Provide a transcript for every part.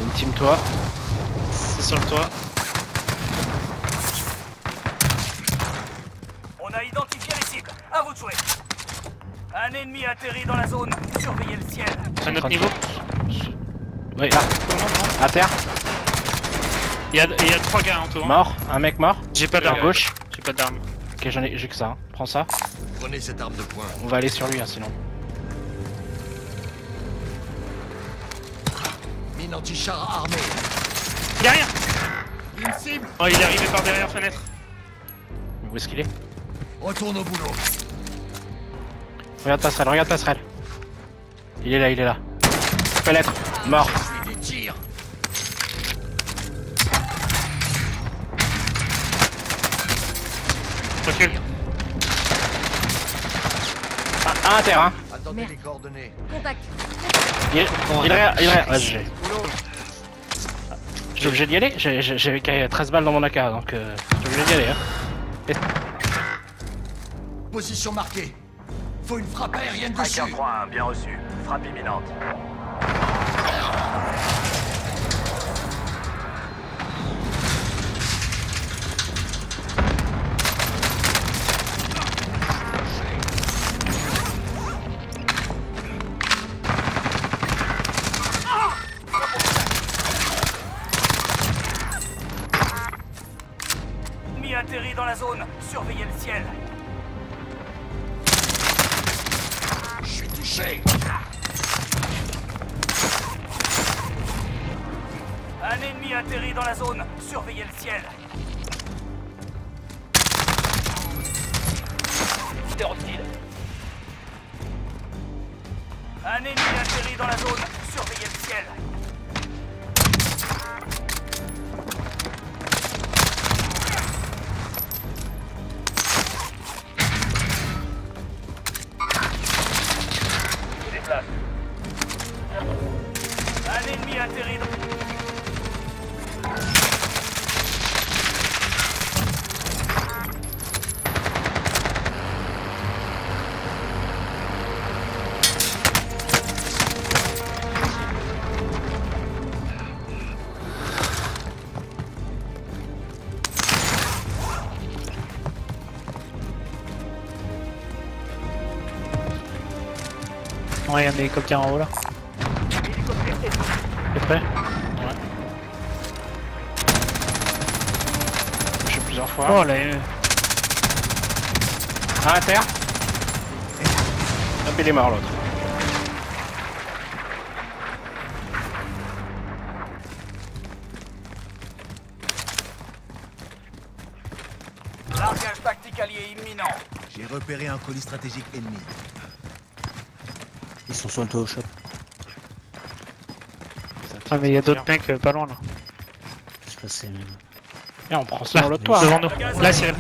Une team toi. C'est sur le toit. On a identifié les cibles. À vous de jouer. Un ennemi atterri dans la zone. Surveillez le ciel. À notre niveau. Oui, là. À terre. Il y a 3 gars en tout. Hein. Mort. Un mec mort. J'ai pas d'arme. À gauche. J'ai pas d'arme. Ok, j'ai que ça. Hein. Prends ça. Prenez cette arme de poing. On va aller sur lui, hein, sinon. Mine anti-char armée. Derrière. Une cible. Oh, il est arrivé par derrière fenêtre. Où est-ce qu'il est? Retourne au boulot. Regarde passerelle, regarde passerelle. Il est là, il est là. Fenêtre. Mort. Je suis des tirs. Recule. Un à terre, hein. Attendez les coordonnées. Contact. Il est ouais, j'ai. Je suis obligé d'y aller. J'ai 13 balles dans mon AK, donc je suis obligé d'y aller. Hein. Position marquée. Faut une frappe aérienne dessus. Striker 3-1, bien reçu. Frappe imminente. Ennemi atterri dans la zone. Surveillez le ciel. Je suis touché. Un ennemi atterri dans la zone. Surveillez le ciel. Terre hostile. Un ennemi atterri dans la zone. Surveillez le ciel. Je déplace. Un ennemi atterri dans... Ouais, il y a un hélicoptère en haut là. T'es prêt? Ouais. J'ai plusieurs fois. Oh là, Un à terre. Hop, il est mort l'autre. Largage tactique allié imminent. J'ai repéré un colis stratégique ennemi. Ils sont sur le toit au shop. Ah mais il y a d'autres mecs pas loin là. Je sais pas si c'est même. Et on prend sur le toit. Devant nous. Là c'est...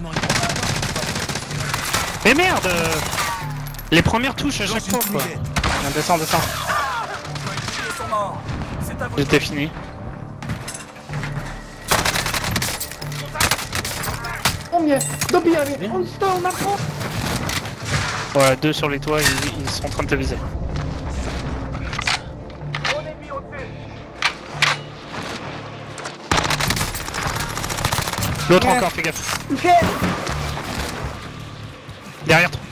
Mais merde Les premières touches à chaque fois quoi. Descends, descends. Ils sont morts. C'est à vous. C'était fini. Voilà, 2 sur les toits, ils sont en train de te viser. On est mis au-dessus. L'autre encore, fais gaffe. Derrière toi.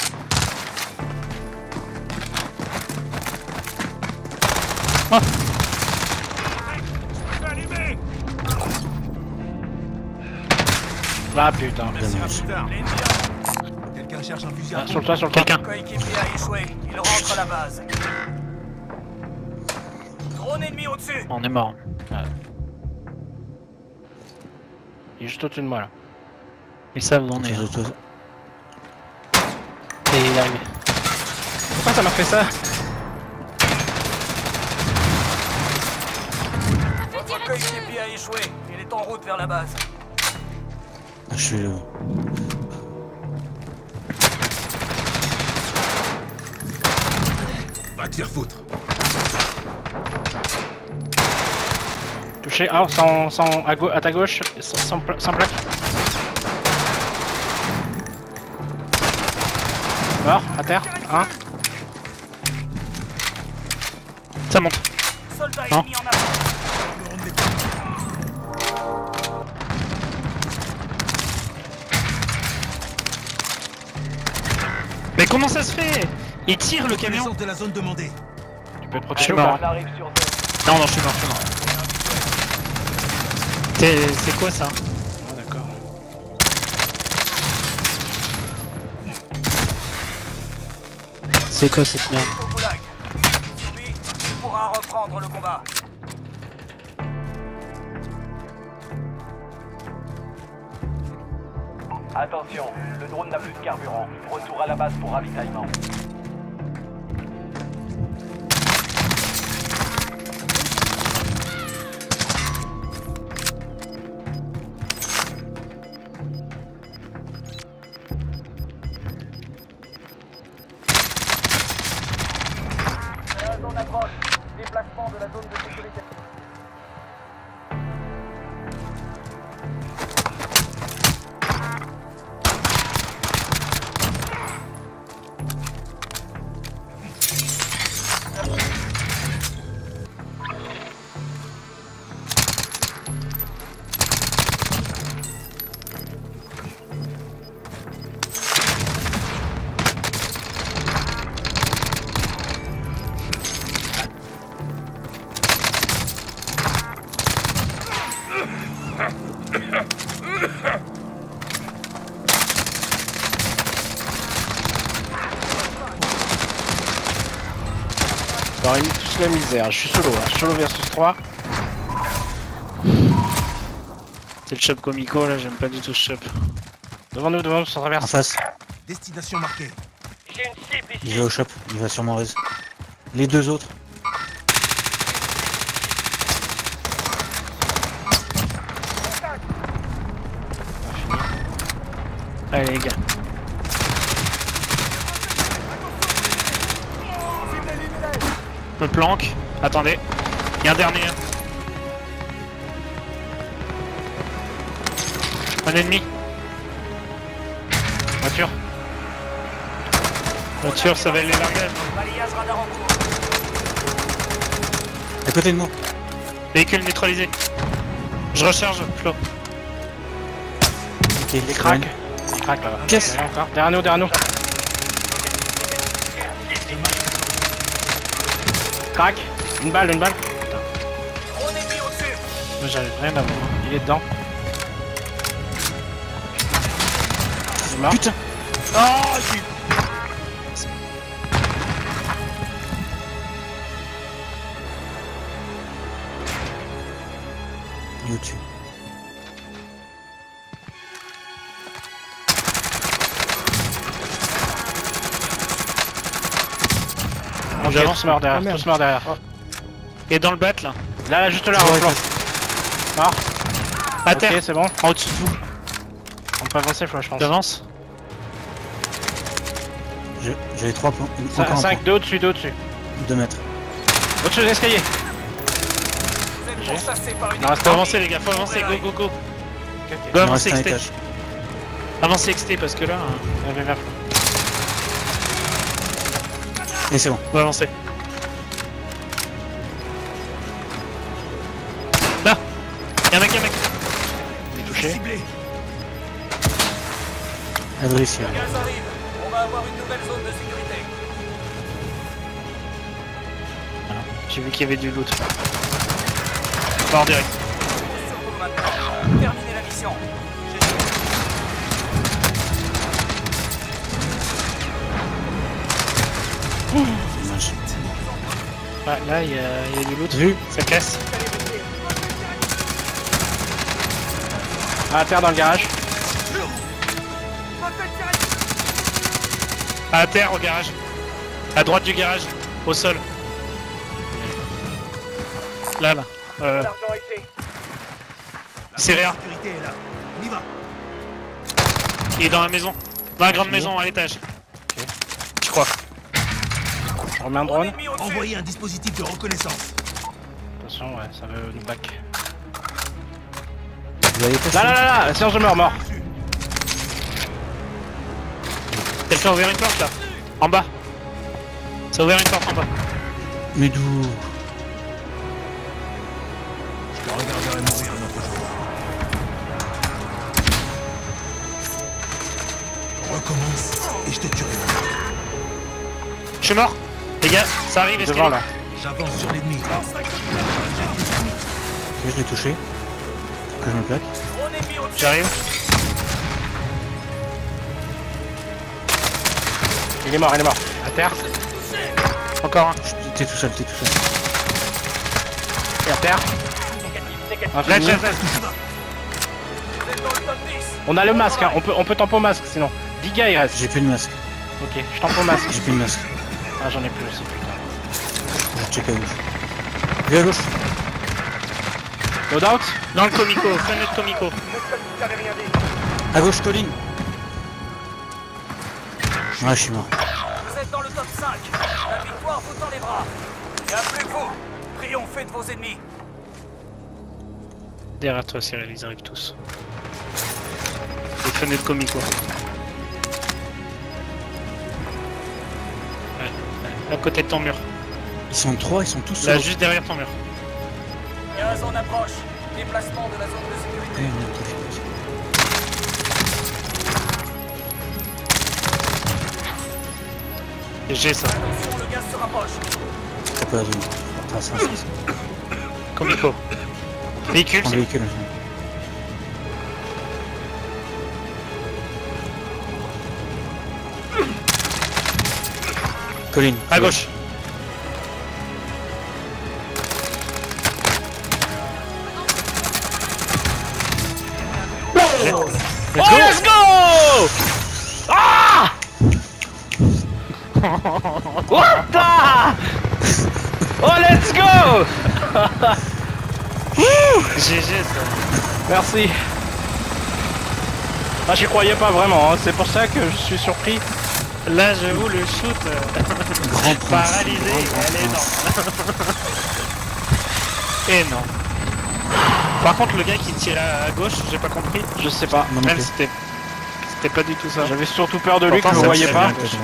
Oh. Ah putain. Quelqu'un cherche un fusil. Ah, sur le toit, sur le toit. Quelqu'un. Coéquipier a échoué. Il rentre à la base. Drone ennemi au-dessus. On est mort. Il est juste au-dessus de moi là. Ils savent où on est. Sur le toit. Et il est arrivé. Pourquoi ça m'a fait ça? Votre coéquipier a échoué. Il est en route vers la base. Ah, je suis là. Va te faire foutre. Touché. Ah, à ta gauche, sans plaque. Mort, à terre. Un. Ça monte. Soldat Non. ennemi en avant. Mais comment ça se fait? Il tire le camion. Connaissance de la zone demandée. Tu peux te Je protéger suis ou mort. pas? On arrive sur zone. Non, je suis mort. C'est quoi ça? Ah d'accord. C'est quoi cette merde? Au goulag. Lui, tu pourras reprendre le combat. Attention, le drone n'a plus de carburant. Retour à la base pour ravitaillement. La zone approche. Déplacement de la zone de sécurité. On aurait mis tous la misère. Je suis solo, hein. Solo versus 3. C'est le shop comico là, j'aime pas du tout ce shop. Devant nous, ça En traverse. face, Destination marquée. J'ai une cible il ici. va au shop, il va sûrement res. Les deux autres. Allez les gars. Je me planque. Attendez. Il y a un dernier. Un ennemi. Voiture. Voiture, ça va aller largage. Balayage radar en cours. À côté de moi. Véhicule neutralisé. Je recharge, Flo. Ok, Il craque. Il craque là-bas. Caisse. Derrière encore. Derrière nous. Crac. Une balle. Drone ennemi au-dessus. Moi j'arrive rien à voir. Il est dedans. Il est mort. Putain. Oh, j'ai... YouTube. Ok, J'avance. tous morts derrière. Ah, merde. Tous morts derrière. Et dans le bat là. Là, juste là, Ouais, en flanc. Mort. À Ok, terre. c'est bon. En au-dessus de vous. On peut avancer, Flo, je pense. J'avance. J'avais 3 points. Encore un 5, point. 2 au-dessus, 2 mètres. Au-dessus de l'escalier. Vous êtes pourchassés par une Il en reste Faut un. avancer les gars, faut avancer, go go go. Ok, Go Il me avancer reste un XT. étage. Avancez XT parce que là, Viens vers Flo. Et c'est bon. on va avancer. Là. Y'a un mec. Il est touché. Ciblé. Adresse. Le gaz arrive. On va avoir une nouvelle zone de sécurité. J'ai vu qu'il y avait du loot. Pas en direct. Sur vous maintenant. Terminez la mission. Dommage. Ouais, là, il y a du loot. Vu. Ça casse. À terre dans le garage. À terre au garage. À droite du garage. Au sol. Là. L'argent ici. C'est rien. La sécurité est là. On y va. Il est dans la maison. Dans la grande maison à l'étage. Je crois. Je remets un Drone drone. ennemi au-dessus. Envoyez un dispositif de reconnaissance. Attention, ouais, ça veut nous back. Vous avez pas Là, séance de mort. Quelqu'un a ouvert une porte là. En bas. Ça a ouvert une porte en bas. Mais d'où? Je te regarderai mourir un autre jour. Recommence et je te tuerai. suis mort. Les gars, ça arrive, Devant escalier. là. J'avance sur l'ennemi. Ok, je l'ai touché. Faut que je me plaque. Drone ennemi au-dessus. J'arrive. Il est mort, il est mort. À terre. Encore un. T'es tout seul, t'es tout seul. Et à terre. Un Là, fini. là. Vous êtes dans le top 10. On a le masque, hein. On peut tempo masque sinon. 10 gars il reste. J'ai plus de masque. Ok, je tempo masque. J'ai plus de masque. Ah, j'en ai plus aussi, putain. Je check à gauche. Viens à gauche. Loadout. Dans le comico, fenêtre comico. À gauche, Colin. Ouais, je suis mort. Vous êtes dans le top 5. La victoire vous tend les bras. Et plus que vous. Triomphez de vos ennemis. Derrière toi, Cyril, ils arrivent tous. Les fenêtres comico. Ouais, à côté de ton mur. Ils sont 3, ils sont tous Là, sur. juste derrière ton mur. Gaz en approche. Déplacement de la zone de sécurité. J'ai ça. Attention, le gaz se rapproche. T'as pas la zone. T'as ça, c'est ça. Comico. Véhicule, Prends c'est le véhicule. Colin. à gauche. Oh, let's go! Ah! What the? Oh, let's go! GG ça. Merci. Ah, j'y croyais pas vraiment, hein. C'est pour ça que je suis surpris. Là, j'avoue, le shoot Grand prince. paralysé, Grand elle est prince. énorme. Par contre, le gars qui tirait à gauche, j'ai pas compris. Je sais pas. Non, non Même plus. c'était pas du tout ça. J'avais surtout peur de lui que Pourtant, je le ça voyais me pas. fait À droite.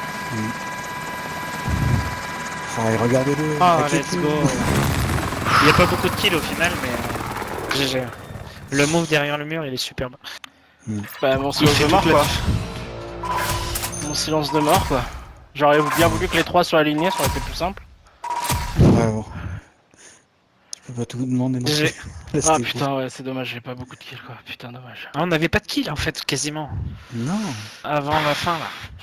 Ah, et regardez-le. Ah, inquiète-le. let's go. Il y a pas beaucoup de kills au final, mais GG. Le move derrière le mur, il est superbe. Bah, mon silence fait de mort toute la quoi. Mon silence de mort quoi. J'aurais bien voulu que les trois soient alignés, ça aurait été plus simple. Ouais, bon. Je peux pas tout vous demander non GG. plus. Ah C'était putain, ouais, c'est dommage, j'ai pas beaucoup de kills quoi. Putain, dommage. Ah, on n'avait pas de kill en fait, quasiment. Non. Avant la fin là.